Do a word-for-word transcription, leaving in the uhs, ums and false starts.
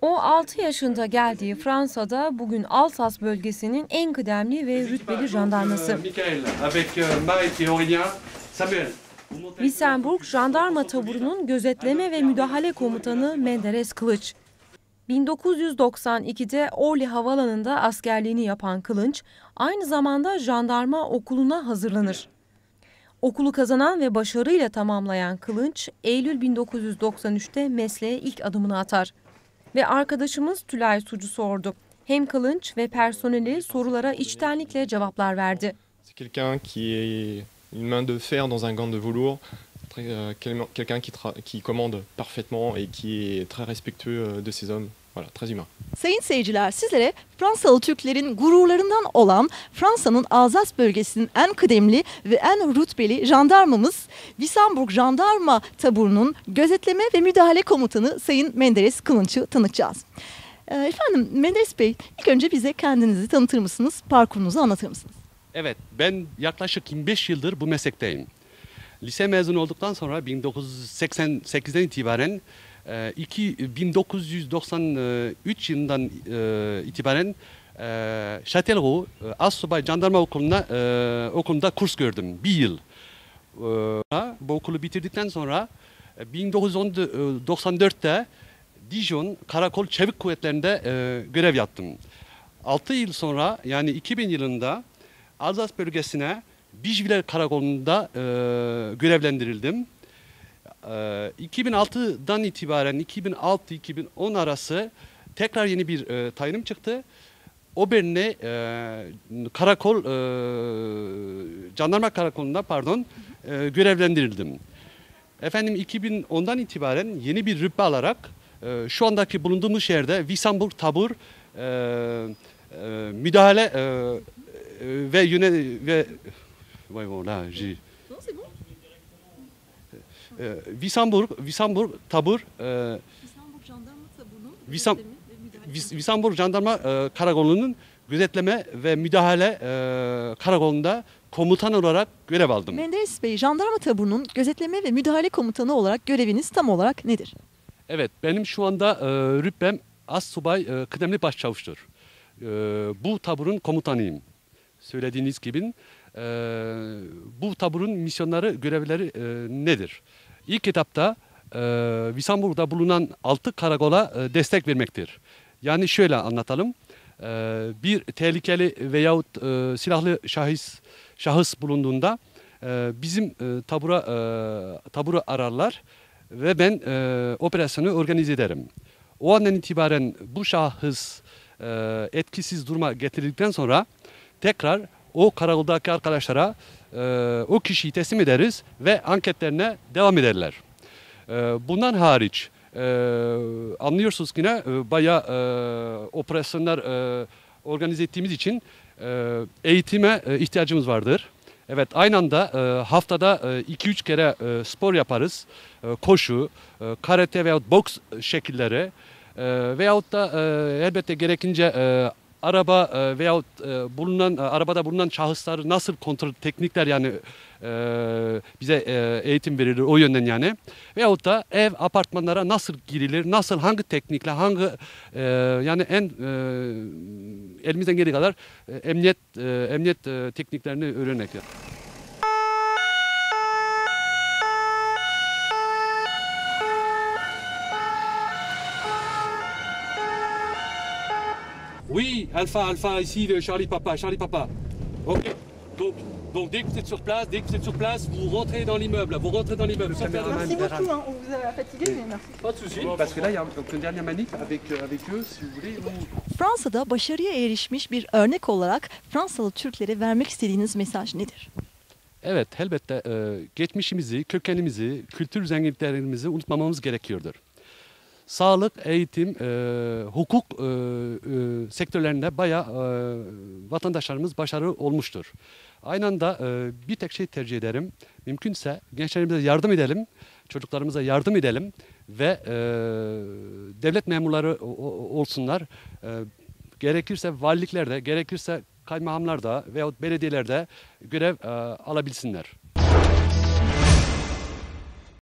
O altı yaşında geldiği Fransa'da bugün Alsas bölgesinin en kıdemli ve rütbeli jandarması. Wissembourg Jandarma Taburu'nun gözetleme ve müdahale komutanı Menderes Kılıç. bin dokuz yüz doksan ikide Orly Havaalanı'nda askerliğini yapan Kılıç, aynı zamanda jandarma okuluna hazırlanır. Okulu kazanan ve başarıyla tamamlayan Kılıç, Eylül bin dokuz yüz doksan üçte mesleğe ilk adımını atar. Ve arkadaşımız Tülay Sucu sordu. Hem Kılıç ve personeli sorulara içtenlikle cevaplar verdi. C'est quelqu'un qui est une main de fer dans un gant de velours, quelqu'un qui, qui commande parfaitement et qui est très respectueux de ses hommes. Voilà, très humain. Sayın seyirciler, sizlere Fransalı Türklerin gururlarından olan Fransa'nın Alzas bölgesinin en kıdemli ve en rütbeli jandarmamız Wissembourg Jandarma Taburu'nun gözetleme ve müdahale komutanı Sayın Menderes Kılıç'ı tanıtacağız. Efendim Menderes Bey, ilk önce bize kendinizi tanıtır mısınız, parkurunuzu anlatır mısınız? Evet, ben yaklaşık yirmi beş yıldır bu meslekteyim. Lise mezunu olduktan sonra bin dokuz yüz seksen sekizden itibaren bin dokuz yüz doksan üç yılından itibaren Châtellerault Astsubay Jandarma Okulu'na okulunda kurs gördüm. Bir yıl. Bu okulu bitirdikten sonra bin dokuz yüz doksan dörtte Dijon Karakol Çevik Kuvvetleri'nde görev yaptım. altı yıl sonra yani iki bin yılında Alzas bölgesine Bijviller Karakolu'nda görevlendirildim. iki bin altıdan itibaren iki bin altı iki bin on arası tekrar yeni bir e, tayinim çıktı. Obern'e e, karakol e, jandarma karakolunda pardon e, görevlendirildim. Efendim iki bin ondan itibaren yeni bir rütbe alarak e, şu andaki bulunduğumuz şehirde Wissembourg Tabur e, e, müdahale e, ve yöne ve vay voilà, j'ai Wissembourg, Wissembourg Tabur, e, Wissembourg Jandarma Taburu'nun Wissem, Wissembourg Jandarma e, Karakolu'nun gözetleme ve müdahale e, karakolunda komutan olarak görev aldım. Menderes Bey, Jandarma Taburu'nun gözetleme ve müdahale komutanı olarak göreviniz tam olarak nedir? Evet, benim şu anda e, rütbem Astsubay e, kıdemli başçavuştur. E, bu taburun komutanıyım. Söylediğiniz gibi e, bu taburun misyonları, görevleri e, nedir? İlk etapta e, Wissembourg'da bulunan altı karakola e, destek vermektir. Yani şöyle anlatalım. E, bir tehlikeli veyahut e, silahlı şahıs, şahıs bulunduğunda e, bizim e, tabura e, taburu ararlar ve ben e, operasyonu organize ederim. O andan itibaren bu şahıs e, etkisiz duruma getirildikten sonra tekrar o karakoldaki arkadaşlara e, o kişiyi teslim ederiz ve anketlerine devam ederler. E, bundan hariç e, anlıyorsunuz ki ne e, bayağı e, operasyonlar e, organize ettiğimiz için e, eğitime e, ihtiyacımız vardır. Evet, aynı anda e, haftada iki üç kere e, spor yaparız. E, koşu, e, karate veyahut boks şekilleri e, veyahut da e, elbette gerekince e, araba e, veyahut e, bulunan e, arabada bulunan şahısları nasıl kontrol teknikler yani e, bize e, eğitim verilir o yönden yani. Veyahut da ev apartmanlara nasıl girilir, nasıl hangi teknikle hangi e, yani en e, elimizden geldiği kadar e, emniyet e, emniyet e, tekniklerini öğrenmektir. Oui, Alpha, Alpha, ici le Charlie Papa, Charlie Papa. Ok. Donc, donc dès que vous êtes sur place, dès que vous êtes sur place, vous rentrez dans l'immeuble, vous rentrez dans l'immeuble. Merci beaucoup, hein. On vous a fatigué, mais merci. Pas de souci. Parce que là, il y a une dernière manip avec avec eux, si vous voulez. Fransa'da başarıya erişmiş bir örnek olarak Fransalı Türklere vermek istediğiniz mesaj nedir? Evet, elbette e, geçmişimizi, kökenimizi, kültür zenginliklerimizi unutmamamız gerekiyordur. Sağlık, eğitim, e, hukuk e, e, sektörlerinde bayağı e, vatandaşlarımız başarılı olmuştur. Aynı anda e, bir tek şey tercih ederim. Mümkünse gençlerimize yardım edelim, çocuklarımıza yardım edelim ve e, devlet memurları olsunlar. E, gerekirse valiliklerde, gerekirse kaymakamlarda veyahut belediyelerde görev e, alabilsinler.